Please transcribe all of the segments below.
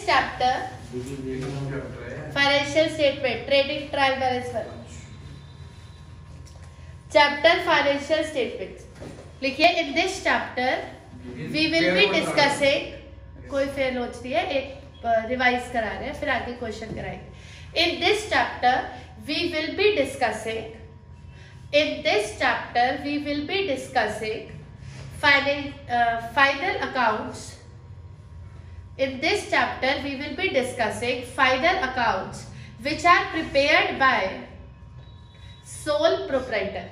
chapter financial statement trading trial balance पर chapter financial statements लिखिए in this chapter we will be discussing कोई fail हो रही है एक रिवाइज करा रहे हैं फिर आगे क्वेश्चन कराएंगे in this chapter we will be discussing final accounts. In this chapter we will be discussing final accounts which are prepared by sole proprietor.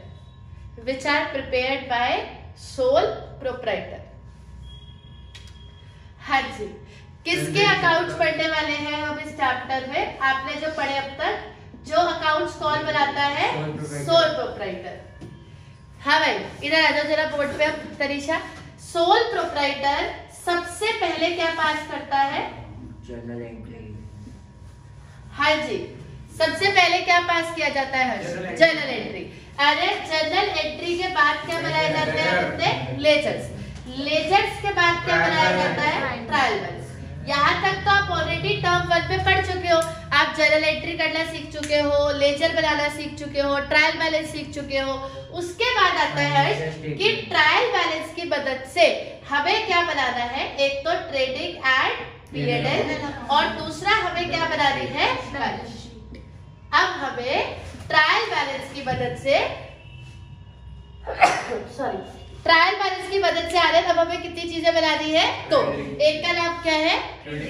हाँ जी, किसके अकाउंट्स पढ़ने वाले हैं हम इस चैप्टर में? आपने जो पढ़े अब तक, जो अकाउंट्स कौन बनाता है? Sole proprietor. हाँ भाई, इधर आ जाओ जरा बोर्ड पे। अब तरीशा, सोल प्रोप्राइटर सबसे पहले क्या पास करता है? Journal entry. हाँ जी, सबसे पहले क्या पास किया जाता है? Journal entry. अरे जर्नल एंट्री के बाद क्या बनाए जाते हैं अपने? लेजर्स। लेजर्स के बाद क्या बनाया जाता है? Trial balance. यहाँ तक तो आप ऑलरेडी टर्म 1 पे पढ़ चुके हो। आप जर्नल एंट्री करना सीख चुके हो, लेजर बनाना सीख चुके हो, ट्रायल बैलेंस सीख चुके हो। उसके बाद आता है कि ट्रायल बैलेंस की मदद से हमें क्या बनाना है? एक तो ट्रेडिंग एंड P&L और दूसरा हमें क्या बनानी है? Balance sheet. अब हमें ट्रायल बैलेंस की मदद से ट्रायल बैलेंस की मदद से आ रहे हैं। अब हमें कितनी चीजें बनानी है? तो एक का नाम क्या है?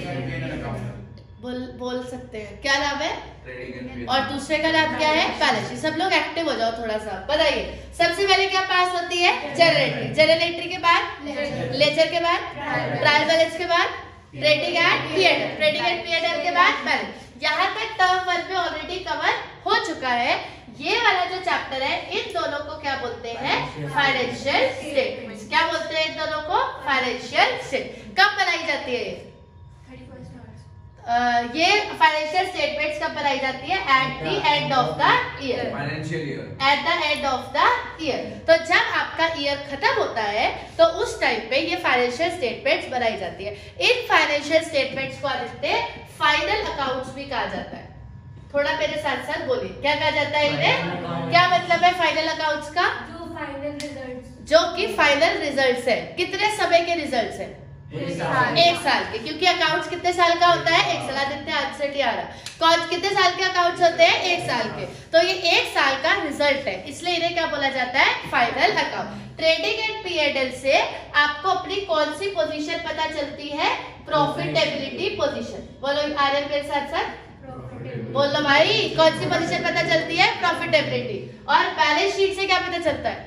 बोल सकते हैं क्या नाम है? और दूसरे का नाम क्या है? Balance sheet. सब लोग एक्टिव हो जाओ थोड़ा सा, बताइए। सबसे पहले क्या पास होती है? Journal entry. जर्नल एंट्री के बाद लेजर के बाद ट्रायल बैलेंस के बाद trading and P&L। Trading and P&L के बाद बैलेंस। यहाँ तक टर्म 1 में ऑलरेडी कवर हो चुका है। ये वाला जो चैप्टर है, इन दोनों को क्या बोलते हैं? Financial statements. क्या बोलते हैं इन दोनों को? Financial statement. कब बनाई जाती है ये फाइनेंशियल स्टेटमेंट्स? कब बनाई जाती है? At the end of the year. Financial year at the end of the year. तो जब आपका ईयर खत्म होता है तो उस टाइम पे ये फाइनेंशियल स्टेटमेंट्स बनाई जाती है। इन फाइनेंशियल स्टेटमेंट्स को आदित्य फाइनल अकाउंट्स भी कहा जाता है। थोड़ा मेरे साथ साथ बोलिए, क्या कहा जाता है इन्हें? क्या मतलब है फाइनल अकाउंट्स का? जो कि फाइनल रिजल्ट्स है। कितने समय के रिजल्ट्स है? एक साल के। क्योंकि अकाउंट्स कितने साल का होता है? एक साल। आदित्य आज से आ रहा। कितने साल के अकाउंट्स होते हैं? एक साल के। तो ये एक साल का रिजल्ट है, इसलिए इन्हें क्या बोला जाता है? Final account. Trading and P&L से आपको अपनी कौन सी पोजीशन पता चलती है? Profitability position. बोलो आर्यन मेरे साथ साथ बोलो भाई, कौन सी पोजीशन पता चलती है? प्रॉफिटेबिलिटी। और बैलेंस शीट से क्या पता चलता है?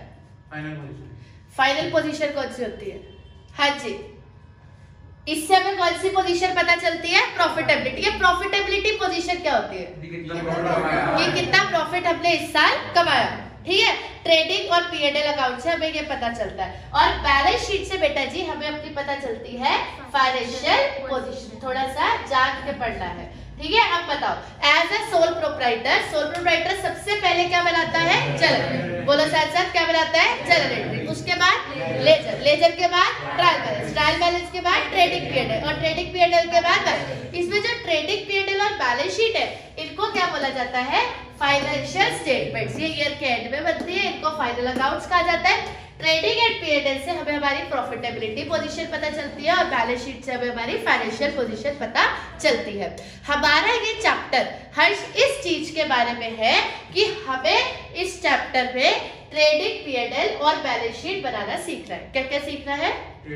फाइनल पोजीशन कौन सी होती है? हाँ जी, इससे हमें कौन सी पोजीशन पता चलती है? प्रॉफिटेबिलिटी। ये प्रॉफिटेबिलिटी पोजीशन क्या होती है? कि कितना प्रॉफिट हमने इस साल कमाया। ठीक है, ट्रेडिंग और P&L अकाउंट से हमें ये पता चलता है। और बैलेंस शीट से बेटा जी हमें अपनी पता चलती है फाइनेंशियल पोजीशन। थोड़ा सा जाग के पढ़ना है, ठीक है। अब बताओ, एज ए सोल प्रोप्राइटर सबसे पहले क्या बनाता है? जर्नल। बोलो साथ साथ, क्या बनाता है? Journal entry. उसके बाद लेजर के बाद ट्रायल बैलेंस के बाद ट्रेडिंग P&L और ट्रेडिंग P&L के बाद इसमें जो ट्रेडिंग P&L और बैलेंस शीट है, इनको क्या बोला जाता है? Financial statements. ये ईयर के एंड में बनती है, इनको फाइनल अकाउंट्स कहा जाता है। ट्रेडिंग एंड P&L से हमें हमारी प्रॉफिटेबिलिटी पोजीशन पता चलती है और बैलेंस शीट से हमें हमारी फाइनेंशियल पोजीशन पता चलती है। हमारा ये चैप्टर हर्ष इस चीज के बारे में है कि हमें इस चैप्टर में ट्रेडिंग P&L और बैलेंस शीट बनाना सीखना है। क्या क्या सीखना है?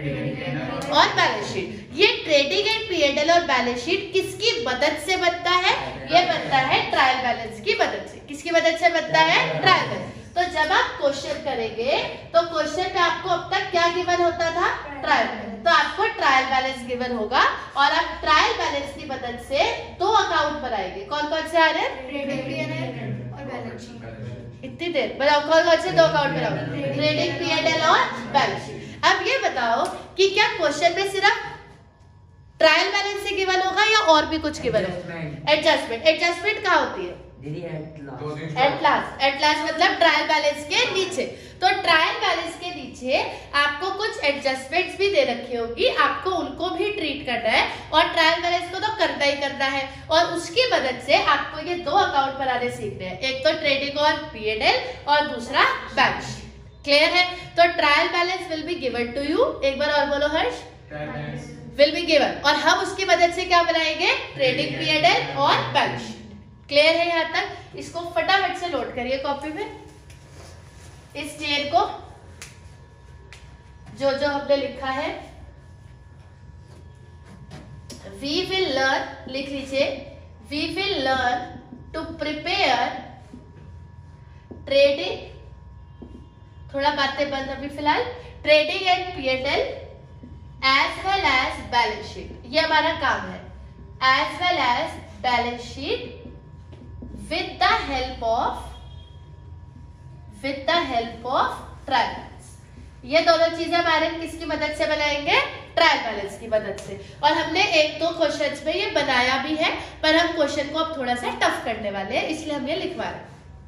और बैलेंस शीट। ये ट्रेडिंग एंड P&L और बैलेंस शीट किसकी मदद से बनता है? ये बनता है ट्रायल बैलेंस की मदद से। किसकी मदद से बनता है? Trial balance. तो जब आप क्वेश्चन करेंगे तो क्वेश्चन में आपको अब तक क्या गिवन होता था? Trial balance. तो आपको ट्रायल बैलेंस गिवन होगा और आप ट्रायल बैलेंस की मदद से 2 अकाउंट बनाएंगे। कौन कौन से आ रहे हैं? ट्रेडिंग P&L और बैलेंस शीट। इतनी देर बताओ, कौन कौन से 2 अकाउंट बनाओ? ट्रेडिंग P&L और बैलेंस शीट। अब ये बताओ कि क्या क्वेश्चन में सिर्फ ट्रायल बैलेंस से गिवन होगा या और भी कुछ गिवन होगा? एडजस्टमेंट कहाँ होती है? एट लास्ट मतलब ट्रायल बैलेंस के नीचे। तो ट्रायल बैलेंस के नीचे आपको कुछ एडजस्टमेंट्स भी दे रखी होगी, आपको उनको भी ट्रीट करना है। और ट्रायल बैलेंस को तो करना ही करना है, और उसकी मदद से आपको ये दो अकाउंट बनाने सीखने हैं, एक तो ट्रेडिंग और P&L और दूसरा बैलेंस शीट। क्लियर है? तो trial balance will be given to you, एक बार और बोलो हर्ष, विल बी गिवन, और हम उसकी मदद से क्या बनाएंगे, ट्रेडिंग P&L और बैलेंस शीट। क्लियर है यहाँ तक? इसको फटाफट से नोट करिए कॉपी में, इस चेयर को जो जो हमने लिखा है। We will learn, लिख लीजिए, we will learn to prepare trading, थोड़ा बातें बंद अभी फिलहाल, trading and P&L as well as balance sheet, ये हमारा काम है, as well as balance sheet with the help of trial balance. ये दोनों चीजें हमारे किसकी मदद से बनाएंगे, ट्रायल बैलेंस की मदद से। और हमने एक दो क्वेश्चंस में ये बनाया भी है, पर हम क्वेश्चन को अब थोड़ा सा टफ करने वाले हैं, इसलिए हम ये लिखवा रहे हैं।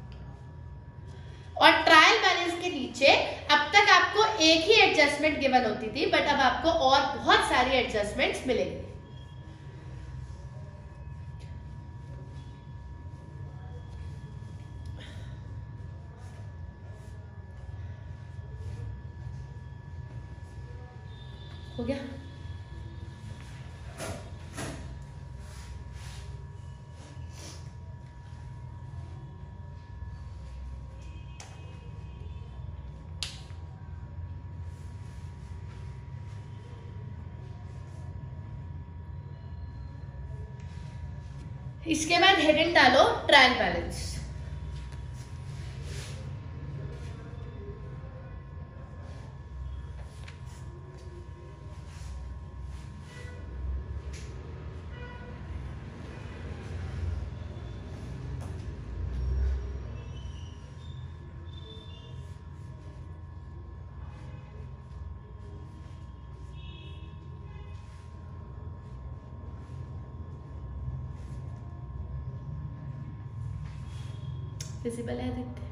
और ट्रायल बैलेंस के नीचे अब तक आपको एक ही एडजस्टमेंट गिवन होती थी, बट अब आपको और बहुत सारी एडजस्टमेंट्स मिलेंगी। हो गया? इसके बाद हेडिंग डालो ट्रायल बैलेंस। विजिबल है, देखते हैं।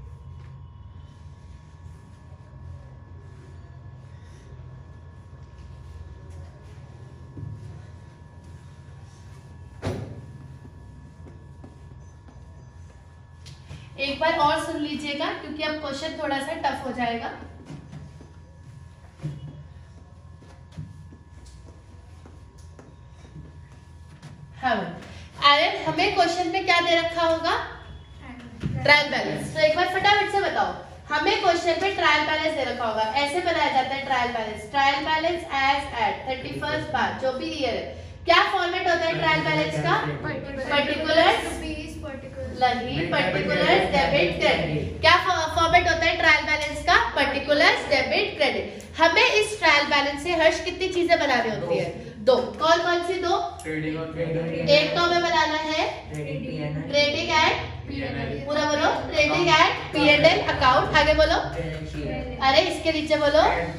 एक बार और सुन लीजिएगा, क्योंकि अब क्वेश्चन थोड़ा सा टफ हो जाएगा। हाँ, अरे हमें क्वेश्चन में क्या दे रखा होगा, ट्रायल बैलेंस। तो एक बार फटाफट से बताओ, हमें क्वेश्चन में ट्रायल बैलेंस दे रखा होगा, ऐसे बनाया जाता है trial balance as at 31st March, जो भी ईयर है। क्या फॉर्मेट होता है ट्रायल बैलेंस का, पर्टिकुलर्स डेबिट क्रेडिट। क्या फॉर्मेट होता है ट्रायल बैलेंस का, पर्टिकुलर्स डेबिट क्रेडिट। हमें इस ट्रायल बैलेंस से हर्ष कितनी चीजें बनानी होती है, दो। कौन कौन सी दो, एक तो हमें बनाना है ट्रेडिंग एंड, पूरा बोलो, ट्रेडिंग एंड P&L अकाउंट, आगे बोलो, अरे इसके नीचे बोलो,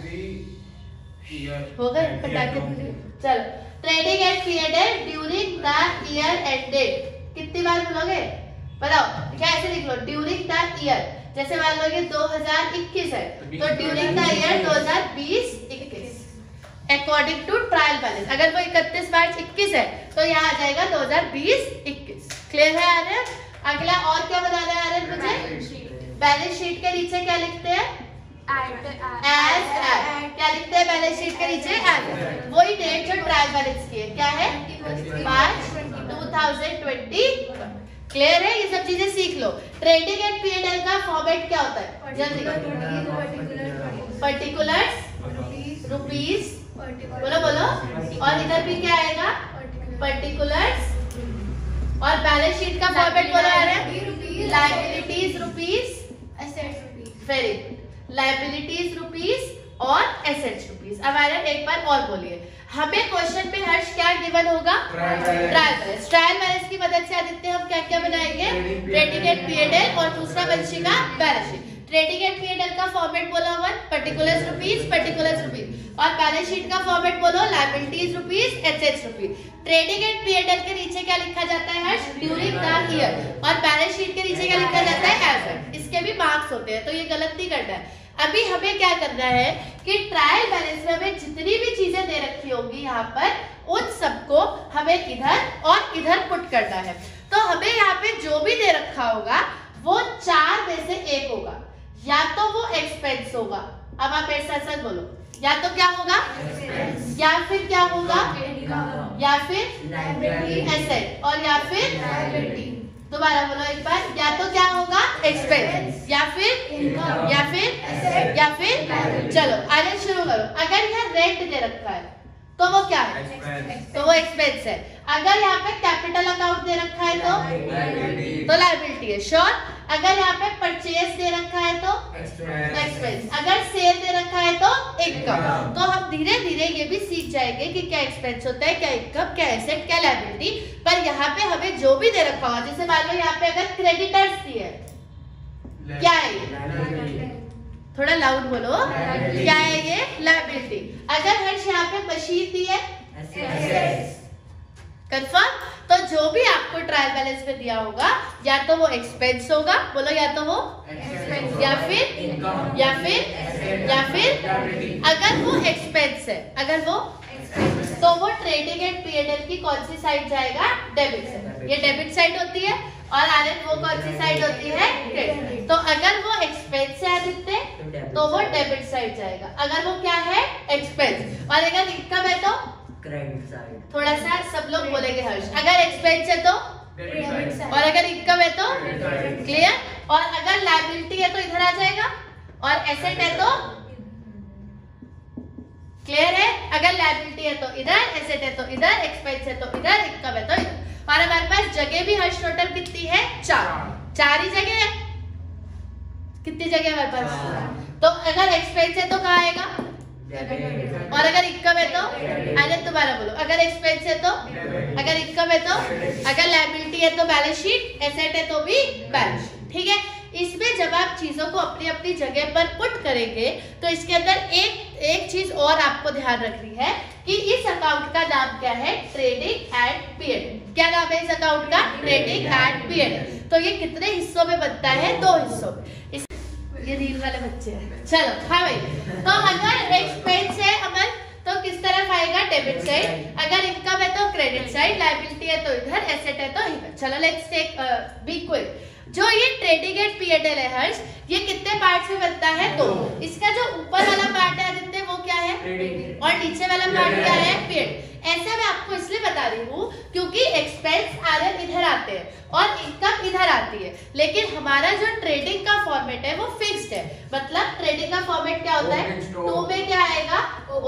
हो गए पटाखे। चलो, trading and P&L during the year ended, कितनी बार बोलोगे बताओ, क्या ऐसे लिख लो, ड्यूरिंग द ईयर। जैसे मान लो 2021 है, तो during the year 2020-21 according to trial balance. अगर वो 31 मार्च 21 है, तो यहाँ आ जाएगा 2020-21। क्लियर है आर्यन? अगला और क्या बनाना है आर्यन मुझे, बैलेंस शीट के नीचे क्या लिखते हैं, एज एट। क्या लिखते हैं बैलेंस शीट के नीचे, एज। वही डेट जो ट्रायल बैलेंस की है, क्या है, मार्च 2020। क्लियर है? ये सब चीजें सीख लो। ट्रेडिंग एंड P&L का फॉर्मेट क्या होता है, जल्दी, पर्टिकुलर्स रुपीस, बोलो बोलो, और इधर भी क्या आएगा, पर्टिकुलर्स, और बैलेंस शीट का फॉर्मेट बोलो आ रहा है, liabilities rupees, very good, liabilities rupees और एसेट्स रुपीस। अब आ रहा है, एक बार और बोलिए, हमें क्वेश्चन में हर्ष क्या गिवन होगा, ट्रायल बैलेंस। ट्रायल बैलेंस की मदद से आदित्य हम क्या क्या बनाएंगे, ट्रेडिंग एंड P&L, और दूसरा बचेगा balance sheet. Trading and P&L का फॉर्मेट बोला हुआ, पर्टिकुलर्स रुपीस, और बैलेंस शीट का फॉर्मेट बोलो, liabilities rupees, assets rupees. Trading and P&L के नीचे क्या लिखा जाता है हर्ष, ड्यूरिंग द ईयर, और बैलेंस शीट के नीचे क्या लिखा जाता है, एज एट। इसके भी मार्क्स होते हैं, तो ये गलत नहीं करना है। अभी हमें क्या करना है कि ट्रायल बैलेंस में हमें जितनी भी चीजें दे रखी होंगी यहाँ पर उन सबको हमें इधर और इधर पुट करना है। तो हमें यहाँ पे जो भी दे रखा होगा वो 4 में से एक होगा, या तो वो एक्सपेंस होगा, अब आप ऐसा सच बोलो, या तो क्या होगा या फिर क्या होगा या फिर एसेट और या फिर दोबारा बोलो एक बार, या तो क्या होगा एक्सपेंस या फिर चलो आगे शुरू करो। अगर यहाँ रेंट दे रखा है तो वो क्या है, तो वो एक्सपेंस है। अगर यहाँ पे कैपिटल अकाउंट दे रखा है तो लायबिलिटी है, श्योर। अगर यहाँ पे परचेज दे रखा है तो एक्सपेंस, अगर सेल दे रखा है तो इनकम। तो हम धीरे धीरे ये भी सीख जाएंगे कि क्या एक्सपेंस होता है, क्या इनकम, क्या एसेट, क्या लायबिलिटी। पर यहाँ पे हमें जो भी दे रखा होगा, जैसे मान लो यहाँ पे अगर क्रेडिटर्स दी है, क्या है, थोड़ा लाउड बोलो, क्या है ये, लायबिलिटी। अगर हर्ष यहाँ पे मशीन दी है, कंफर्म। तो जो भी आपको ट्रायल बैलेंस में दिया होगा या तो वो एक्सपेंस होगा, बोलो, या तो वो या फिर अगर वो एक्सपेंस है, अगर वो तो वो ट्रेडिंग एंड P&L की कौन सी साइड जाएगा, डेबिट साइड। ये डेबिट साइड होती है और आरएन वो कौन सी साइड होती है, क्रेडिट। तो अगर वो एक्सपेंस है आदित्य तो वो डेबिट साइड जाएगा, अगर वो क्या है एक्सपेंस। और अगर इनकम है तो क्रेडिट साइड। थोड़ा सा सब लोग बोलेंगे हर्ष, अगर एक्सपेंस है तो और अगर इनकम है तो क्लियर। और अगर लायबिलिटी है तो इधर आ जाएगा और एसेट है तो क्लियर है। अगर लायबिलिटी है तो इधर, एसेट है तो इधर, एक्सपेंस है तो इधर, इनकम है तो इधर। और हमारे पास जगह भी हर्ष टोटल कितनी है, 4 ही जगह है। कितनी जगह हमारे पास, तो अगर एक्सपेंस है तो कहाँ आएगा, और अगर इनकम है तो, अगर दोबारा बोलो, अगर एक्सपेंस है तो, अगर इनकम है तो, अगर लायबिलिटी है तो बैलेंस शीट, एसेट है तो भी बैलेंस शीट, ठीक है। इसमें जब आप चीजों को अपनी अपनी जगह पर पुट करेंगे तो इसके अंदर एक चीज और आपको ध्यान रखनी है कि इस अकाउंट का नाम क्या है, ट्रेडिंग एंड P&L। क्या नाम है इस अकाउंट का, ट्रेडिंग एंड P&L। तो ये कितने हिस्सों में बनता है, 2 हिस्सों में। ये रील वाले बच्चे हैं, चलो हाँ भाई। तो अगर एक्सपेंस है अमन तो किस तरफ आएगा, डेबिट साइड। अगर इनकम है तो क्रेडिट साइड, लायबिलिटी है तो इधर, एसेट है तो इधर। चलो लेट्स टेक बी क्विक। जो ये ट्रेडिंग एंड P&L है हर्ष, ये कितने पार्ट्स में बनता है, 2। इसका जो ऊपर वाला पार्ट है आदित्य वो क्या है, और नीचे वाला पार्ट क्या है, P&L। ऐसा मैं आपको इसलिए बता रही हूँ क्योंकि एक्सपेंस आरएन इधर आते हैं और इनकम इधर आती है, लेकिन हमारा जो ट्रेडिंग का फॉर्मेट है वो फिक्स्ड है। मतलब ट्रेडिंग का फॉर्मेट क्या होता है, 2 में क्या आएगा,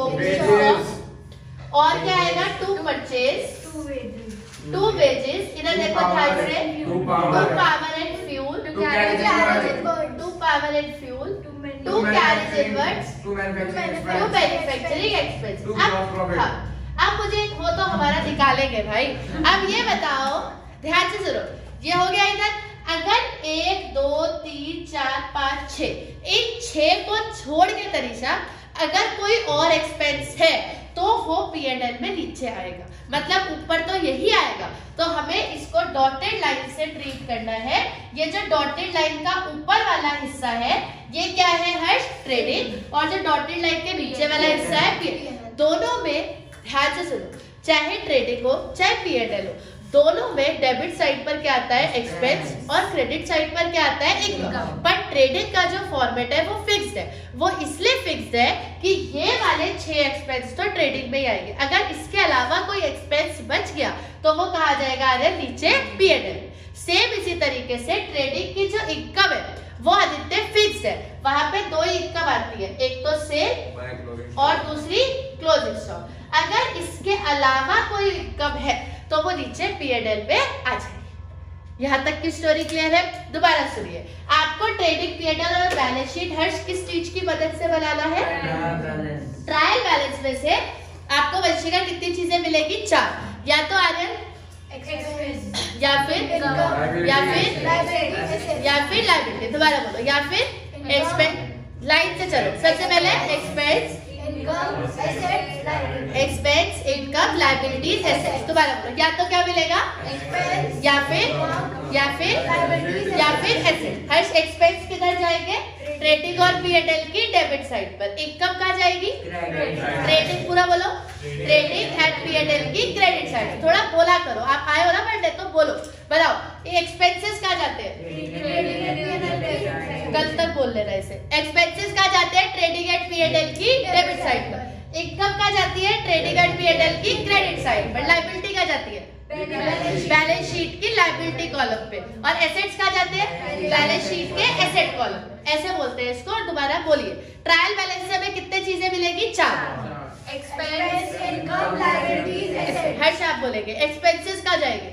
और क्या आएगा, 2 परचेज, 2 वेजेस, इधर देखो ध्यान से, 2 power and fuel, 2 power and fuel, 2 carriage inwards, 2 manufacturing expense. अब मुझे वो तो हमारा निकालेंगे भाई। अब ये बताओ, ध्यान से सुनो, ये हो गया इधर। अगर 1 2 3 4 5 6, इन 6 को छोड़ के तरीसा अगर कोई और एक्सपेंस है तो वो P&L में नीचे आएगा, मतलब ऊपर तो यही आएगा। तो हमें इसको डॉटेड लाइन से ट्रीट करना है। ये जो डॉटेड लाइन का ऊपर वाला हिस्सा है ये क्या है हर्ष, ट्रेडिंग, और जो डॉटेड लाइन के नीचे वाला हिस्सा है P&L। दोनों में ध्यान से सुनो, चाहे ट्रेडिंग हो चाहे P&L हो, दोनों में डेबिट साइड पर क्या आता है, एक्सपेंस, और क्रेडिट साइड पर क्या आता है, इनकम। पर ट्रेडिंग का जो फॉर्मेट है वो फिक्स्ड है। वो इसलिए फिक्स्ड है कि ये वाले 6 एक्सपेंस तो ट्रेडिंग में ही आएंगे। अगर इसके अलावा कोई एक्सपेंस बच गया तो वो कहा जाएगा अरे नीचे P&L। सेम इसी तरीके से ट्रेडिंग की जो इनकम है वो आदित्य फिक्स्ड है, वहां पे 2 ही इनकम आती है, एक तो सेल और दूसरी क्लोजिंग स्टॉक। अगर इसके अलावा कोई इनकम है तो वो नीचे P&L पे आ जाएगी। यहाँ तक की स्टोरी क्लियर है? दोबारा सुनिए, आपको ट्रेडिंग P&L और बैलेंस शीट हर्ष किस चीज की मदद से बनाना है, ट्रायल बैलेंस में से आपको वंशिका कितनी चीजें मिलेगी, 4, या तो आर्यन या फिर लायबिलिटी, दोबारा बोलो, या फिर एक्सपेंस। लाइन से चलो, सबसे पहले expense, expense, income, liabilities, assets. दोबारा बोलो, या तो क्या मिलेगा, या फिर एसेट। हर्ष एक्सपेंस किधर जाएंगे, ट्रेडिंग और P&L की डेबिट साइड पर। इनकम कहाँ जाएगी? ट्रेडिंग, पूरा बोलो, ट्रेडिंग एंड P&L की क्रेडिट साइड। थोड़ा बोला करो, आप आए हो ना पढ़ने तो बोलो, बताओ एक्सपेंसेस कहाँ जाते हैं? कल तक बोल ले रहे इसे। एक्सपेंसेस कहाँ जाते हैं? ट्रेडिंग एंड P&L की डेबिट साइड पर। इनकम कहाँ जाती है? ट्रेडिंग एंड P&L की क्रेडिट साइड पर। लायबिलिटी कहाँ जाती है? बैलेंस शीट की लायबिलिटी कॉलम पे। और एसेट्स कहाँ जाते हैं? बैलेंस शीट के एसेट कॉलम। ऐसे बोलते हैं इसको। और दोबारा बोलिए, ट्रायल बैलेंस से हमें कितने चीजें मिलेगी? 4। Expense, income, liabilities, asset. हर आप बोलेंगे। एक्सपेंसेस कहाँ जाएंगे?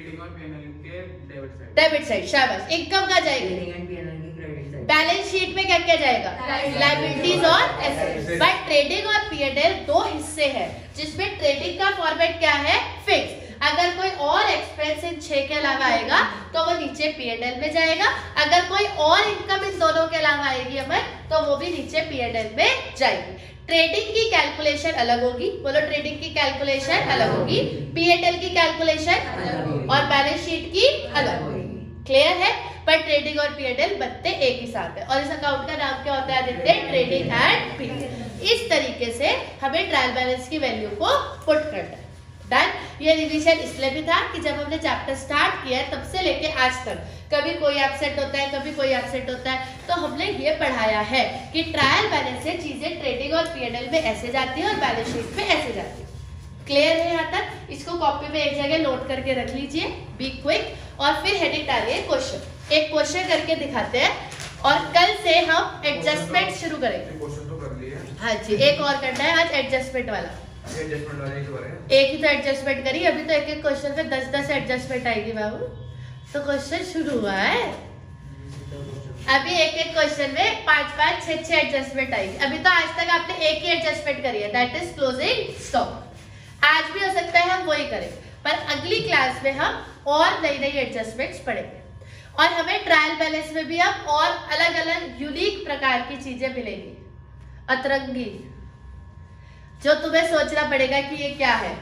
Debit side. शाबाश। इनकम कहाँ जाएगी? बैलेंस शीट में क्या क्या जाएगा? लायबिलिटीज और एसेट्स। बट ट्रेडिंग और P&L दो हिस्से हैं, जिसमें ट्रेडिंग का फॉर्मेट क्या है? फिक्स। अगर कोई और एक्सपेंस इन 6 के अलावा आएगा तो वो नीचे P&L में जाएगा। अगर कोई और इनकम इन दोनों के अलावा आएगी हमें तो वो भी नीचे P&L में जाएगी। ट्रेडिंग की कैलकुलेशन अलग होगी, बोलो ट्रेडिंग की कैलकुलेशन अलग होगी, P&L की कैलकुलेशन और बैलेंस शीट की अलग होगी। क्लियर है? पर ट्रेडिंग और P&L बनते एक ही साथ है। और इस अकाउंट का नाम क्या होता है आदित्य? Trading and P&L। इस तरीके से हमें ट्रायल बैलेंस की वैल्यू को पुट करना है। डन। ये रिवीजन इसलिए भी था कि जब हमने चैप्टर स्टार्ट किया है तब से लेके आज तक कभी कोई एब्सेंट होता है, कभी कोई एब्सेंट होता है, तो हमने ये पढ़ाया है कि ट्रायल बैलेंस से चीजें ट्रेडिंग और P&L में ऐसे जाती है और बैलेंस शीट में ऐसे जाती है। क्लियर है यहाँ तक? इसको कॉपी में एक जगह नोट करके रख लीजिए, बी क्विक। और फिर हेडिंग डालिए क्वेश्चन। एक क्वेश्चन करके दिखाते हैं और कल से हम एडजस्टमेंट शुरू करेंगे। क्वेश्चन तो कर लिए। हाँ जी, एक और करना है आज एडजस्टमेंट वाला। एडजस्टमेंट वाले एक ही तो एडजस्टमेंट करी, अभी तो एक एक क्वेश्चन पे 10-10 एडजस्टमेंट आएगी बाबू। तो क्वेश्चन शुरू हुआ है, अभी एक एक क्वेश्चन में 5-5, 6-6 एडजस्टमेंट आएगी। अभी तो आज तक आपने एक ही एडजस्टमेंट करी है, दैट इज क्लोजिंग स्टॉक। आज भी हो सकता है हम वही करें, पर अगली क्लास में हम और नई नई एडजस्टमेंट्स पढ़ेंगे। और हमें ट्रायल बैलेंस में भी अब और अलग अलग यूनिक प्रकार की चीजें मिलेंगी, अतरंगी, जो तुम्हें सोचना पड़ेगा कि ये क्या है।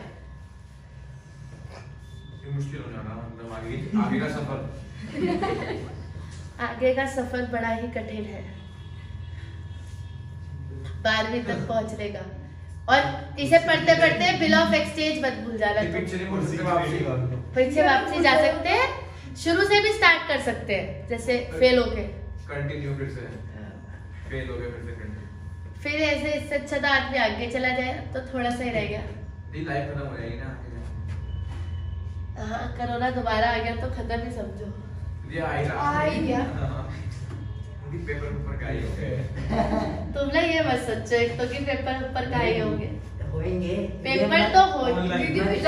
ये मुश्किल हो जाना, मतलब आगे का सफर आगे का सफर बड़ा ही कठिन है 12वीं तक पहुंचने का। और इसे पढ़ते पढ़ते बिल ऑफ एक्सचेंज मत भूल जाना। पीछे वापसी जा सकते हैं, शुरू से भी स्टार्ट कर सकते हैं, जैसे फेल होके कंटिन्यू, फिर से फेल हो गए, फिर से कंटिन्यू। फिर ऐसे इससे अच्छा तो आदमी आगे चला जाए तो थोड़ा सा ही रह गया। ये लाइफ खत्म हो जाएगी ना। हाँ, कोरोना दोबारा आ गया तो खत्म ही समझो। ये आ ही गया। उनकी पेपर ऊपर का ही हो गए। तुम लोग ये मत सोचो एक तो कि पेपर ऊपर का ही होंगे, पेपर तो होंगे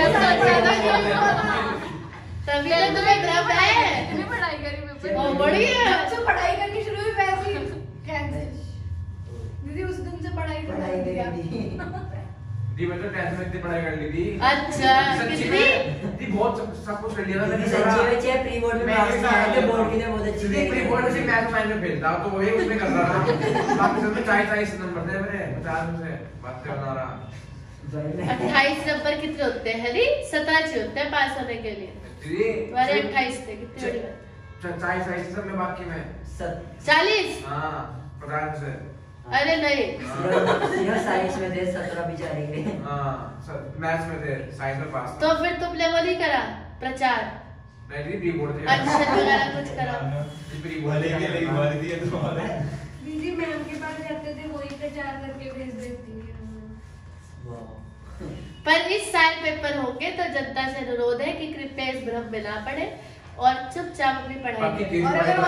तभी तो तुम्हें ग्रह है। पढ़ाई करी पेपर ओ बढ़िया, अच्छा पढ़ाई करनी शुरू हुई वैसे ही कैंसिल। दीदी उस दिन से पढ़ाई कर दी मैं तो 10th में इतनी पढ़ाई कर ली थी। अच्छा कितनी? दी बहुत सब कुछ कर लिया था मैंने। सच्ची में चाहे प्री बोर्ड में मार्क्स आए थे, बोर्ड के लिए बहुत अच्छी थी। प्री बोर्ड में से मैथ में फेल था तो वही उसमें कर रहा था। बाकी सब में 40 नंबर थे मेरे, 50 में से बातें बना रहा। 28 नंबर कितने होते हैं? हरी 27 होते हैं पास होने के लिए। तुम्हारे 28 थे, कितने होते हैं? 40 सब में, बाकी में 40। हां 50 से। अरे नहीं, यह साइंस में थे 17 बेचारे के। हां मैथ्स में थे, साइंस में पास। तो फिर तुमने वो नहीं करा प्रचार? नहीं, प्री बोर्ड थे। अच्छा वगैरह कुछ करा? प्री बोर्ड के लिए बोल दिए तो हमारे दीदी मैम के पास जाते थे, वही प्रचार करके भेज देती है। पर इस साल पेपर होंगे तो जनता से अनुरोध है कि कृपया इस भ्रम में ना पड़े और चुपचाप अपनी पढ़ाई करें। और अगर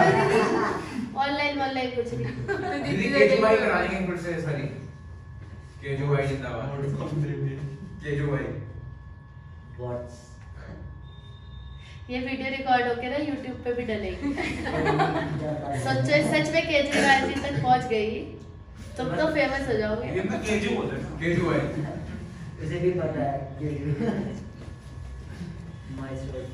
ऑनलाइन कुछ नहीं। दीदी केजूवाई कराएंगे फिर से सारी। केजूवाई जिंदाबाद। केजूवाई। व्हाट्स ये वीडियो रिकॉर्ड होके ना YouTube पे भी डलेगी। सोचो सच में केजरीवाल जी तक पहुंच गई तुम तो फेमस हो जाओगे। ये तो केजू बोलते हैं, केजूवाई। उसे भी पता है केजू। माय स्टोरी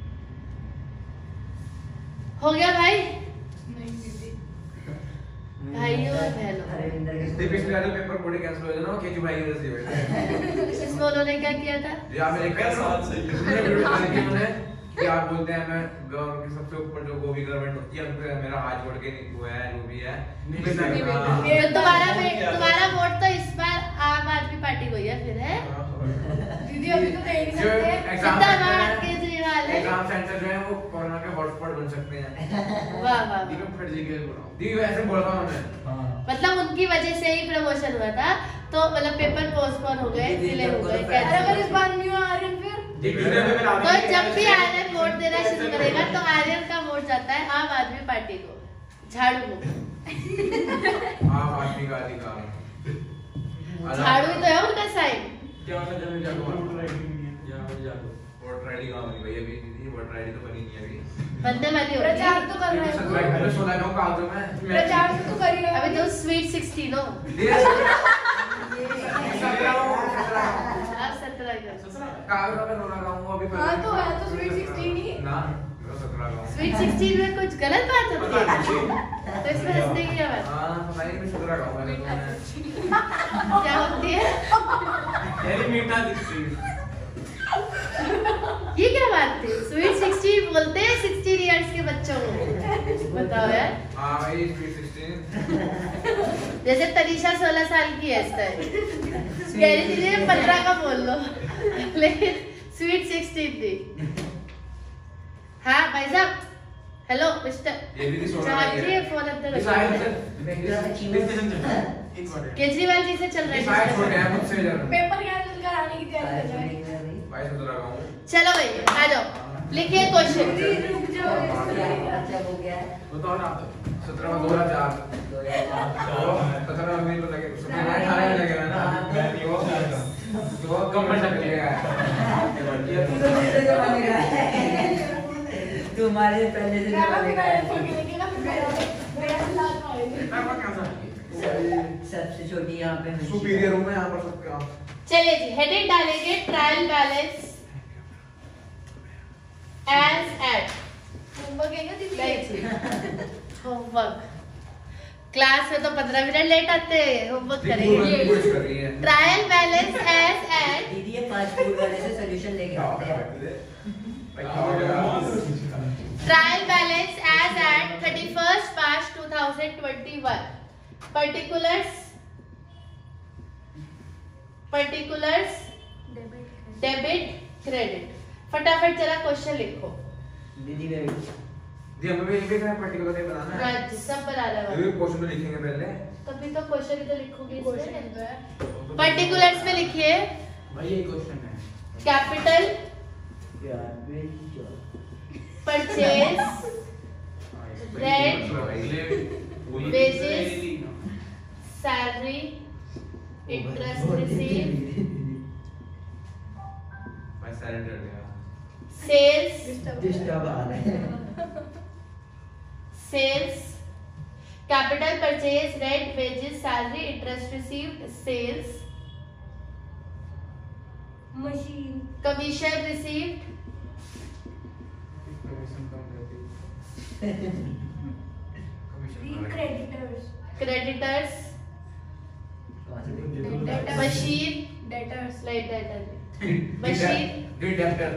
हो गया भाई? नहीं दीदी भाइयों और बहनों, हरिंदर के इससे पिछले वाले पेपर पूरे कैंसिल हो जाना, केजूवाई की वजह से बैठे। इसमें उन्होंने क्या किया था? या मेरे कैंसिल सही है। मैंने कि आप बोलते हैं मैं गवर्नमेंट के सबसे ऊपर जो गोभी गवर्नमेंट होती है उनको मेरा हाथ जोड़ के वो है जो भी है तुम्हारा वोट तो इस बार आम आदमी पार्टी को ही है फिर है दीदी अभी तो कहीं नहीं जो सकते। जिंदाबाद केजरीवाल है। एग्जाम सेंटर जो है वो कोरोना के हॉटस्पॉट बन सकते हैं। वाह वाह दी में फट जी दी वैसे बोल रहा हूं मैं। मतलब उनकी वजह से ही प्रमोशन हुआ था तो मतलब पेपर पोस्टपोन हो गए डिले हो गए अरे अगर इस बार न्यू आर्यन फिर तो जब भी आर्यन वोट देना शुरू करेगा तो आर्यन का वोट जाता है आम आदमी पार्टी को झाड़ू को आम आदमी का अधिकार झाड़ू ही तो है उनका साइन क्या होता है जब जागो वोटर आईडी कहां बनी भाई अभी दीदी वोटर आईडी तो बनी नहीं अभी बनने वाली हो प्रचार तो कर रहे मैं हैं। 16 गांव का आजो मैं प्रचार तो कर ही रहे अभी हैं। जो स्वीट 16 हो आप 17 का कागज में 16 गांव अभी हाँ तो है तो स्वीट 16 ही। ना मेरा 17 गांव स्वीट 16 में कुछ गलत बात होती है तो इसमें हंसने की क्या बात हां पता नहीं मैं 17 गांव में क्या होती है तेरी मीठा दिखती ये क्या बात थी स्वीट 16 बोलते हैं 16 इयर्स के बच्चों को बताओ यार हां भाई स्वीट 16 जैसे तनीषा 16 साल की है इस टाइम कह रही थी 15 का बोल लो लेकिन स्वीट 16 थी हाँ भाई साहब हेलो मिस्टर ये भी 16 चाहिए फोन अंदर रखो। केजरीवाल जी से चल रहा है शायद छोटे हैं मुझसे जरा पेपर कैंसिल कराने की तैयारी कर रहे हैं। भाई 17 गांव चलो भाई आ जाओ लिखिए क्वेश्चन दीदी रुक जाओ। हो गया है बताओ ना 17 में 2004 17 में नहीं पता कि 17 18 में लगेगा ना तो कम में चल गया तुम्हारे पहले से जमाने का है सबसे छोटी यहाँ पे हंसी। सुपीरियर हूं मैं यहां पर सबका चलिए जी हेडिंग डालेंगे trial balance as at homework है क्या दीदी? होमवर्क क्लास में तो 15 मिनट लेट आते हैं होमवर्क करेंगे कोशिश कर रही है ट्रायल बैलेंस एज एट दीदी ये फास्ट फूड वाले से सॉल्यूशन लेके आते हैं। Trial balance as at 31st March 2021 particulars debit credit फटाफट जरा क्वेश्चन लिखो दीदी वेट जी हमें भी एक पर्टिकुलर नहीं बनाना है राज सब बना रहा ये है क्वेश्चन तो लिखेंगे पहले तभी तो क्वेश्चन ही तो लिखोगे क्वेश्चन इसमें तो है। पर्टिकुलर्स में लिखिए भाई ये क्वेश्चन है कैपिटल यार purchase rent wages salary interest receive मैं साइलेंट कर दिया सेल्स डिस्टर्ब आ रहे हैं। Sales capital purchase rent wages salary interest received sales machine commission received creditors creditors machine debtors like that machine deductor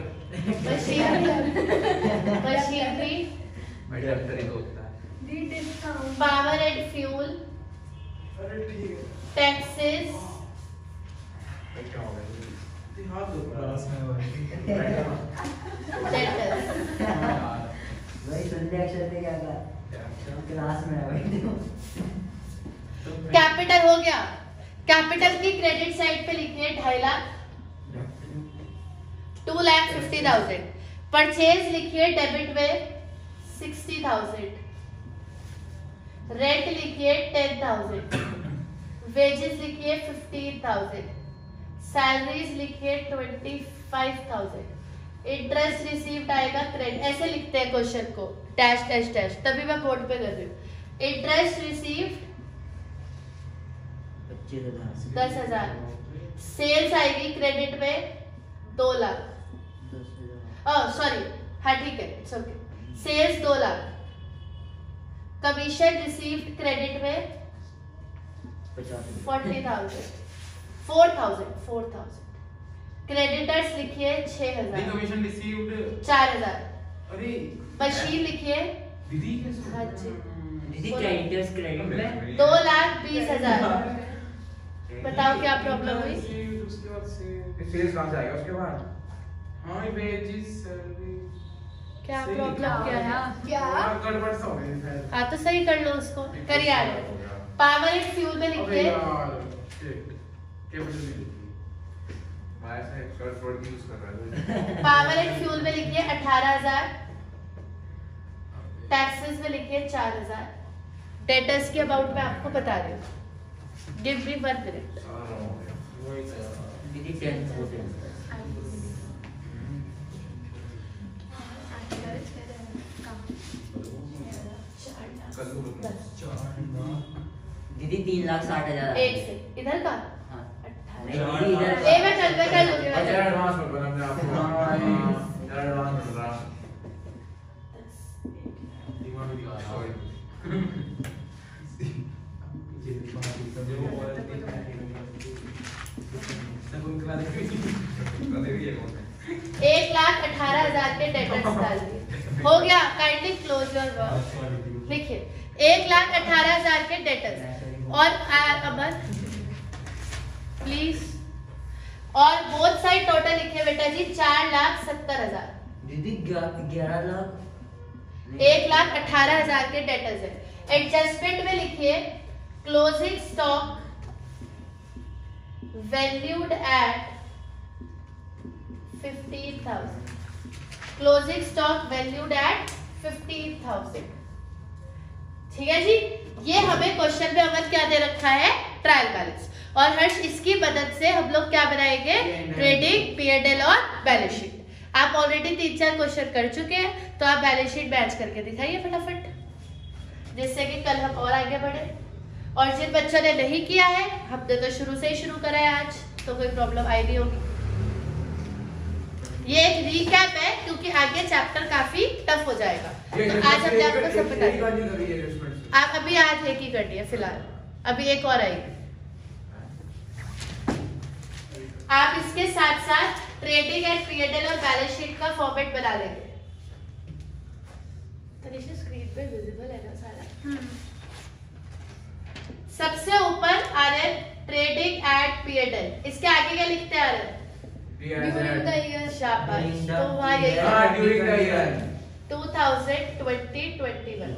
machinery भाई deductor ही तो होता है दी डिस्काउंट पावर एंड फ्यूल अरे ठीक है टैक्सेस भाई क्या हो गया हाथ दो डेटर्स भाई संध्या अक्षर ने क्या कहा क्लास में है भाई कैपिटल हो गया कैपिटल की क्रेडिट साइड पे लिखिए 2.5 लाख 2,50,000 परचेज लिखिए डेबिट में 60,000 रेंट लिखिए 10,000 वेजेस लिखिए 15,000 सैलरीज लिखिए 25,000 इंटरेस्ट रिसीव्ड आएगा क्रेडिट ऐसे लिखते हैं क्वेश्चन को डैश डैश डैश तभी मैं बोर्ड पे कर रही हूँ इंटरेस्ट रिसीव्ड 10,000 सेल्स आएगी क्रेडिट में 2 लाख सॉरी हाँ ठीक है it's okay sales 2 lakh commission received credit में 4,000 क्रेडिटर्स लिखिए 6,000 कमीशन रिसीव्ड 4,000 अरे मशीन लिखिए। दीदी कैसे? हाँ जी। दीदी क्रेडिटर्स क्रेडिट में 2,20,000। बताओ क्या प्रॉब्लम हुई? उसके बाद से सेल्स कहाँ से आएगा उसके बाद? हाँ वेजेस सर्विस। क्या प्रॉब्लम क्या है? क्या गड़बड़ सा हो गया शायद। हाँ तो सही कर लो उसको। करिए आगे। पावर एंड फ्यूल में लिखिए। पावर एंड फ्यूल में लिखिए 18,000। टैक्सेस में लिखिए 4,000। डेटर्स के अबाउट में आपको बता रही हूँ। Give me 1 minute. दीदी 10,000 दीदी 3,60,000 एक से इधर का हाँ 18। नहीं दीदी इधर ए मैं कर लूंगी। अच्छा एडवांस मत बना अपने आप को। यार एडवांस मत बना। दिमाग में दिखा सॉरी। $1,18,000 के डेटर्स डाल दिए। हो गया। Kindly close your work. लिखिए 1,18,000 के डेटर्स। और अमर प्लीज। और बोथ साइड टोटल लिखिए बेटा जी 4,70,000। दीदी 11 लाख 1,18,000 के डेटर्स है। एडजस्टमेंट में लिखिए closing stock valued at 15,000। Closing stock valued at 15,000। ठीक है जी। ये हमें क्वेश्चन में अमर क्या दे रखा है? Trial balance. और हर्ष इसकी मदद से हम लोग क्या बनाएंगे? ट्रेडिंग, P&L और बैलेंस शीट। आप ऑलरेडी 3-4 क्वेश्चन कर चुके हैं तो आप बैलेंस शीट मैच करके दिखाइए फटाफट, जिससे कि कल हम और आगे बढ़े। और जिन बच्चों ने नहीं किया है, हमने तो शुरू से ही शुरू करा है आज, तो कोई प्रॉब्लम आई नहीं होगी। ये एक रीकैप है क्योंकि आगे चैप्टर काफी टफ हो जाएगा। तो आज हमने आपको सब बता दिया। आप अभी आज एक ही करनी है फिलहाल, अभी एक और आएगी। आप इसके साथ साथ ट्रेडिंग एंड P&L और बैलेंस शीट का फॉर्मेट बना लेंगे। तनिषा स्क्रीन पे विजिबल है ना सारा? सबसे ऊपर आ रहे ट्रेडिंग एंड P&L। इसके आगे क्या लिखते आ रहे? शाबाश। तो वहाँ यही 2020-21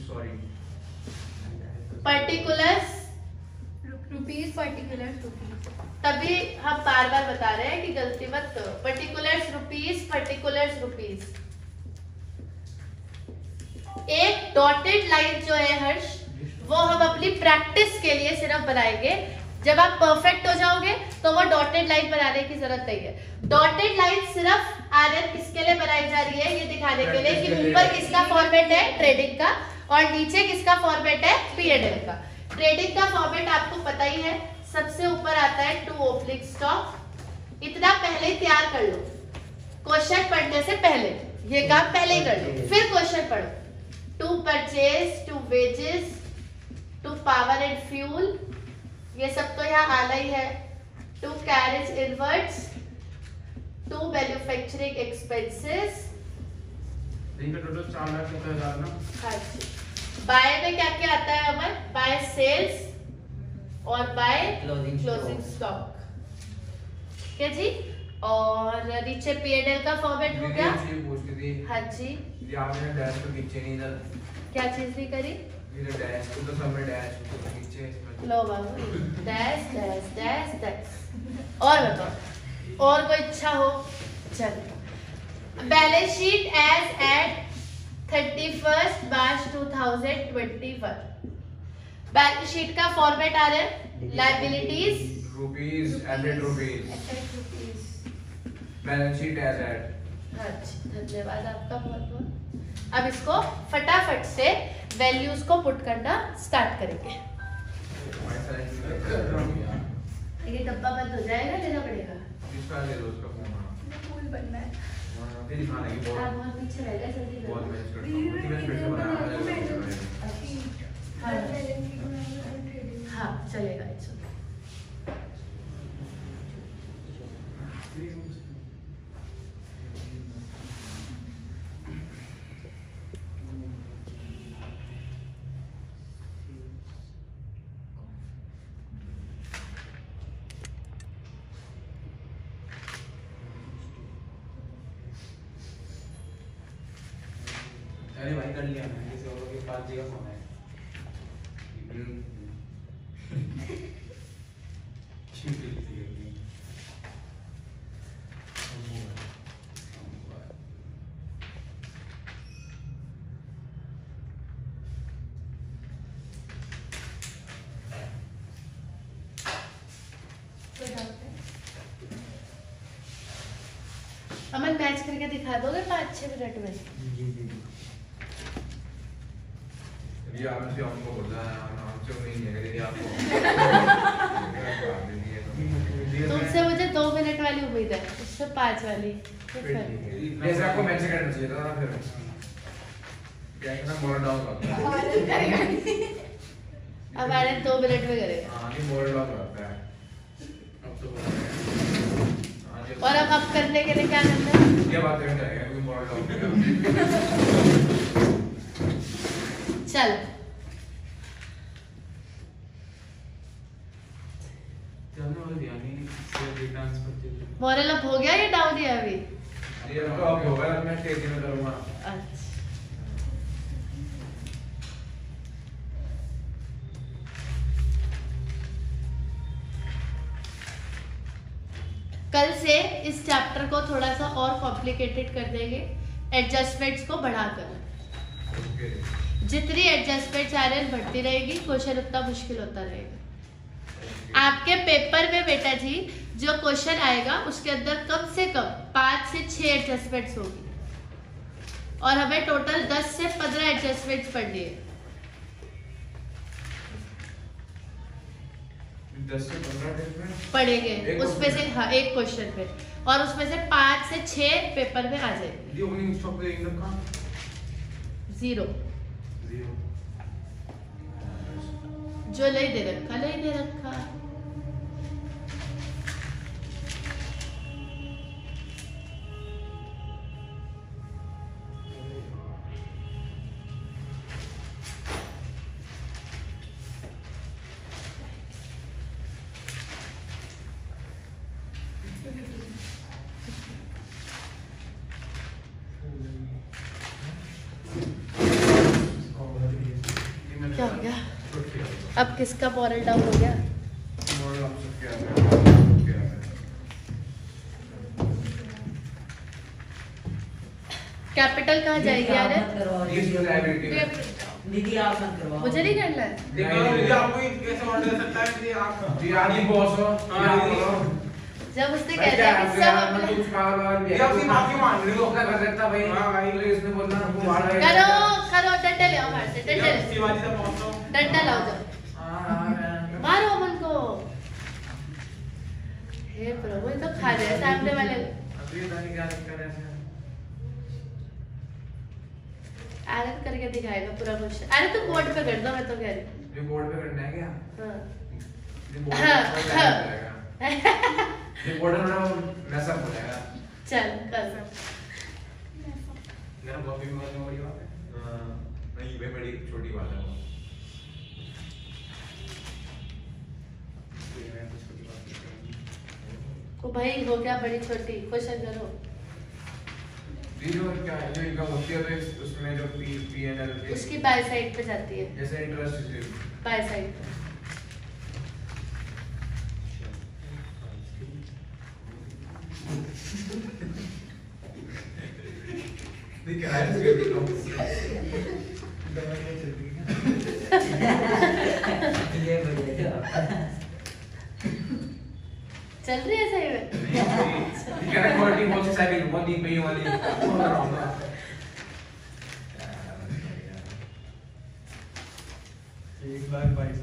पर्टिकुलर्स रुपीज पर्टिकुलर रुपीज। तभी हम बार बार बता रहे हैं कि गलती मत करो। Particulars rupees. एक डॉटेड लाइन जो है हर्ष, वो हम अपनी प्रैक्टिस के लिए सिर्फ बनाएंगे। जब आप परफेक्ट हो जाओगे तो वो डॉटेड लाइन बनाने की जरूरत नहीं है। डॉटेड लाइन सिर्फ आदत किसके लिए बनाई जा रही है? ये दिखाने के लिए कि ऊपर किसका फॉर्मेट है? ट्रेडिंग का। और नीचे किसका फॉर्मेट है? P&L का। ट्रेडिंग का फॉर्मेट आपको पता ही है, सबसे ऊपर आता है टू ओपनिंग स्टॉक। इतना पहले ही तैयार कर लो, क्वेश्चन पढ़ने से पहले ये काम पहले ही कर लो, फिर क्वेश्चन पढ़ो। To purchase, to wages, to power and fuel, ये सब तो यहाँ आना ही है। To carriage inwards, to manufacturing expenses. Total 4,70,000 ना। हाँ जी। बाय में क्या क्या आता है अमर? बाय सेल्स और बाय क्लोजिंग स्टॉक। ठीक है जी। और नीचे P&L का फॉर्मेट हो गया। हाँ जी। आपने डैश को नीचे नहीं इधर क्या चीज नहीं करी? इधर डैश को तो सब में डैश को नीचे। लो बाबू, डैश डैश डैश डैश। और बताओ, और कोई इच्छा हो? चलो। Balance sheet as at 31 March 2021। Balance sheet का फॉर्मेट आ रहा है liabilities rupees, asset rupees, balance sheet as at. अच्छा, धन्यवाद आपका बहुत बहुत। अब इसको फटाफट से वैल्यूज को पुट करना स्टार्ट करेंगे। ये डब्बा बंद हो जाएगा, लेना पड़ेगा। इसका ले लो उसका फोन। फूल बनना है। फिर दिखाना है कि आप बहुत पीछे रह गए, जल्दी बहुत करो। मैच करता हूं। मैं फिर से बनाना है। हाँ चलेगा। It's okay. अरे भाई कर लिया मैंने, किसी और के पास जगह फोन है। अमन मैच करके दिखा दोगे 5-6 मिनट में? ये आपसे हमको बोला है, हमसे उम्मीद नहीं करी आपको। तुमसे मुझे 2 मिनट वाली उम्मीद है, उससे 5 वाली। जैसे आपको मैच करना चाहिए था ना, फिर क्या इतना मोरल डाउन करता है। अब आनंद 2 मिनट में करेगा। हाँ नहीं मोरल डाउन करता है। अब तो और अब करने के लिए क्या करना है? ये बात करने जाएगा, क्योंकि मोरल डाउन करेगा। चल मोरल अप हो गया या डाउन है अभी? ये तो अब होगा, मैं तेजी में करूंगा। अच्छा कल से इस चैप्टर को थोड़ा सा और कॉम्प्लिकेटेड कर देंगे, एडजस्टमेंट्स को बढ़ाकर। जितनी एडजस्टमेंट्स आ रही बढ़ती रहेगी, क्वेश्चन उतना मुश्किल होता रहेगा। आपके पेपर में बेटा जी जो क्वेश्चन आएगा उसके अंदर कम से कम 5 से 6 एडजस्टमेंट्स होगी, और हमें टोटल 10 से 15 एडजस्टमेंट्स पढ़नी है। 10 से 15 एडजस्टमेंट पढ़ेंगे उसमें से, हाँ एक क्वेश्चन पे, और उसमें से 5 से 6 पेपर में आ जाएगी। ये ओपनिंग स्टॉक पे इनकम का 0 जो ले दे रखा ले दे रखा। क्या हो गया? अब किसका मॉरल डाउन हो गया? मोरल आप सब क्या है? कैपिटल कहाँ जाएगी यार? ये जो लायबिलिटी है दीदी आप मत करवाओ, मुझे नहीं करना है। दीदी आपको कैसे ऑर्डर कर सकता है कि आप जी आज ही बॉस हो। हां जब उसने कह दिया कि सब अपना कुछ पागल ये अपनी माफी मांग रही हो, क्या कर सकता भाई? हां भाई इसने बोलना हमको मार रहा है। करो करो, डंडा ले आओ बाहर से, डंडा ले, शिवाजी से पहुंचो, डंडा लाओ जाओ, हां मारो अमन को। हे प्रभु, ये तो खा रहे हैं सामने वाले। अभी नहीं क्या कर रहे हैं? आरन करके दिखाएगा पूरा क्वेश्चन। अरे तू बोर्ड पे कर दो, मैं तो कह रही। ये बोर्ड पे करना है क्या? हां ये बोर्ड पे जाएगा। ये बोर्ड में मैसेज हो जाएगा। चल कर। मेरा कॉपी में करने वाली बात है। नहीं ये बड़ी छोटी बात है वो। ओ भाई हो गया बड़ी छोटी, क्वेश्चन करो। ये जो क्या है, जो इनकम होती है तो उसमें जो पीएनएल उसकी बाय साइड पे जाती है, जैसे इंटरेस्ट रिसीव बाय साइड पे। ठीक है इसके भी लो ये बढ़िया चल रही है सही में? क्या क्वालिटी बहुत सी साइकिल बहुत दी पे वाली बोल रहा हूं ना। एक बार 22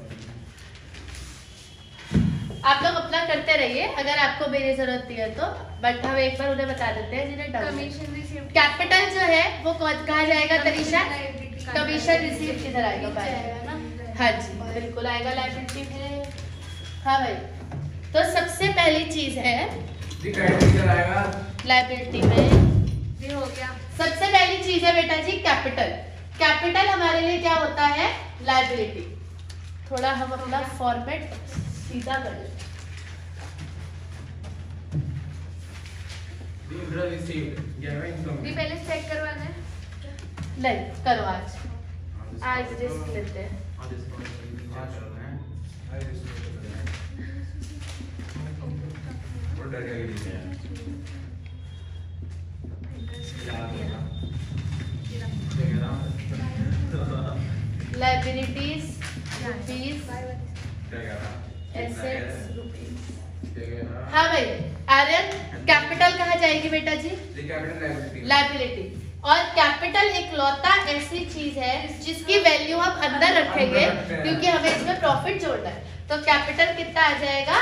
आप लोग अपना करते रहिए, अगर आपको मेरी जरूरत नहीं है तो, बट हम एक बार उन्हें बता देते हैं जिन्हें डाउट है। कमीशन रिसीव कैपिटल जो है वो कहाँ जाएगा तनीषा? कमीशन रिसीव किधर आएगा? ना? हाँ जी बिल्कुल आएगा, लायबिलिटी में। हाँ भाई, तो सबसे पहली चीज है जी क्रेडिट किधर आएगा? लायबिलिटी में। ये हो गया। सबसे पहली चीज है बेटा जी कैपिटल। कैपिटल हमारे लिए क्या होता है? लायबिलिटी। थोड़ा हम अपना फॉर्मेट सीधा कर लेते हैं। इंटरेस्ट रिसीव्ड ये है इनकम। भी पहले चेक करवाना है। नहीं करो आज रिस्क लेते हैं। Liabilities rupees, assets rupees. हाँ भाई आर्यन, कैपिटल कहाँ जाएगी बेटा जी? लाइबिलिटी। और कैपिटल एक लौता ऐसी चीज है जिसकी वैल्यू हम अंदर रखेंगे क्योंकि हमें इसमें प्रॉफिट जोड़ना है। तो कैपिटल कितना आ जाएगा?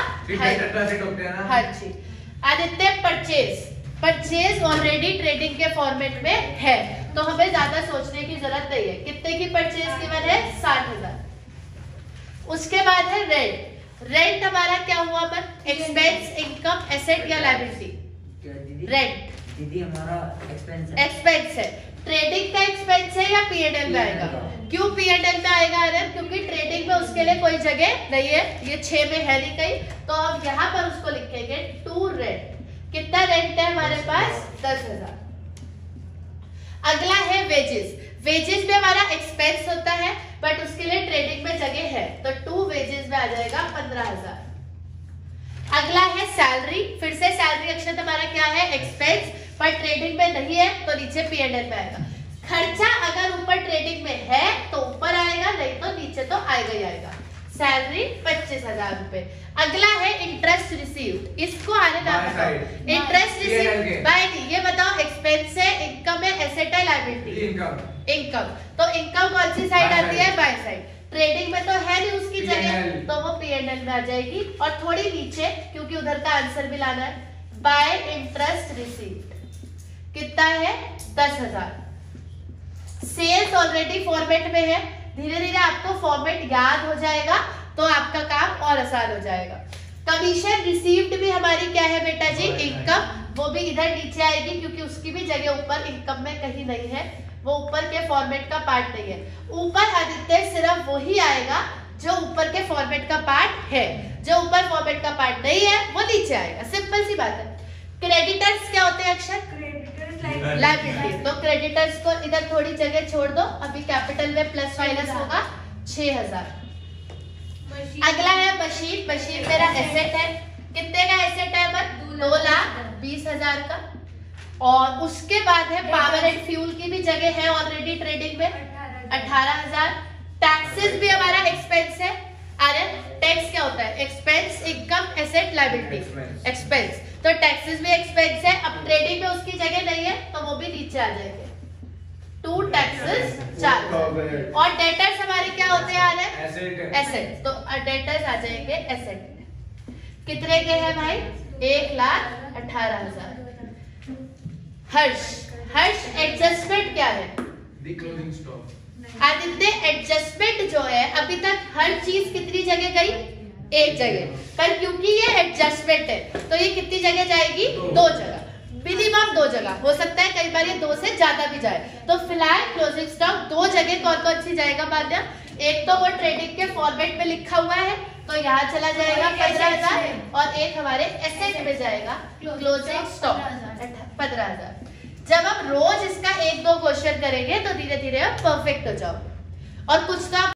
हाँ जी। आदित्य परचेज ऑलरेडी ट्रेडिंग के फॉर्मेट में है तो हमें ज्यादा सोचने की जरूरत नहीं है। कितने की परचेज गिवन है? 60,000। उसके बाद है रेंट हमारा क्या हुआ? एक्सपेंस, इनकम, एसेट या लायबिलिटी? रेंट दीदी हमारा एक्सपेंस है। ट्रेडिंग का एक्सपेंस है या P&L में आएगा? क्यों P&L में आएगा आर्यन? क्योंकि ट्रेडिंग में उसके लिए कोई जगह नहीं है, ये 6 में है नहीं कहीं, तो हम यहाँ पर उसको लिखेंगे टू रेंट। कितना रेंट है हमारे पास? 10,000। अगला है वेजेस। वेजेस में हमारा एक्सपेंस होता है बट उसके लिए ट्रेडिंग में जगह है तो टू वेजेस में आ जाएगा 15,000। अगला है सैलरी। फिर से सैलरी अक्षर हमारा क्या है? एक्सपेंस, पर ट्रेडिंग में नहीं है तो नीचे P&L में आएगा। खर्चा अगर ऊपर ट्रेडिंग में है तो ऊपर आएगा, नहीं तो नीचे तो आएगा ही आएगा। सैलरी 25,000 रुपए। अगला है इंटरेस्ट रिसीव्ड। इसको आने ना बताओ। इंटरेस्ट रिसीव्ड बाय ये बताओ एक्सपेंस है, इनकम है, एसेट है, लायबिलिटी? इनकम। तो इनकम कौन सी साइड आती है? By side. ट्रेडिंग में तो है नहीं उसकी जगह तो वो P&L में आ जाएगी। और थोड़ी नीचे क्योंकि उधर का आंसर भी लाना है, बाय इंटरेस्ट रिसीव्ड कितना है? 10,000। सेल्स ऑलरेडी फॉर्मेट में है, धीरे धीरे आपको फॉर्मेट याद हो जाएगा तो आपका काम और आसान हो जाएगा। कमीशन रिसीव्ड भी हमारी क्या है बेटा जी? इनकम। वो भी इधर नीचे आएगी क्योंकि उसकी भी जगह ऊपर इनकम में कहीं नहीं है, वो ऊपर के फॉर्मेट का पार्ट नहीं है। ऊपर आदित्य सिर्फ वही आएगा जो ऊपर के फॉर्मेट का पार्ट है, जो ऊपर फॉर्मेट का पार्ट नहीं है वो नीचे आएगा। सिंपल सी बात है। क्रेडिटर्स क्या होते हैं अक्षर? लायबिलिटी। तो क्रेडिटर्स को इधर थोड़ी जगह छोड़ दो, अभी कैपिटल में प्लस माइनस होगा 6,000। अगला है मशीन। मशीन मेरा एसेट है। कितने का एसेट है? 2,20,000 का। और उसके बाद है पावर एंड फ्यूल की भी जगह है ऑलरेडी ट्रेडिंग में 18,000। टैक्सेस भी हमारा एक्सपेंस है। अरे टैक्स क्या होता है? Expense, income, asset, liability. Expense तो टैक्सेस भी एक्सपेंस है। अब ट्रेडिंग में उसकी जगह नहीं है तो वो भी नीचे आ जाएंगे। To taxes 4,000। और डेटर्स हमारे क्या होते हैं? एसेट। तो डेटर्स आ जाएंगे एसेट। कितने के हैं भाई? 1,18,000। हर्ष एडजस्टमेंट क्या है? आदित्य एडजस्टमेंट जो है अभी तक हर चीज कितनी जगह गई? एक जगह। पर क्योंकि ये एडजस्टमेंट है तो ये कितनी जगह जाएगी? 2 जगह। मिनिमम 2 जगह, हो सकता है कई बार ये 2 से ज्यादा भी जाए। तो फिलहाल क्लोजिंग स्टॉक 2 जगह कौन कौन सी जाएगा मान्या? एक तो वो ट्रेडिंग के फॉर्मेट में लिखा हुआ है तो यहाँ चला जाएगा 15,000 और एक हमारे एसेट में जाएगा क्लोजिंग स्टॉक 15,000। जब हम रोज इसका 1-2 क्वेश्चन करेंगे तो धीरे धीरे आप परफेक्ट हो जाओ। और कुछ का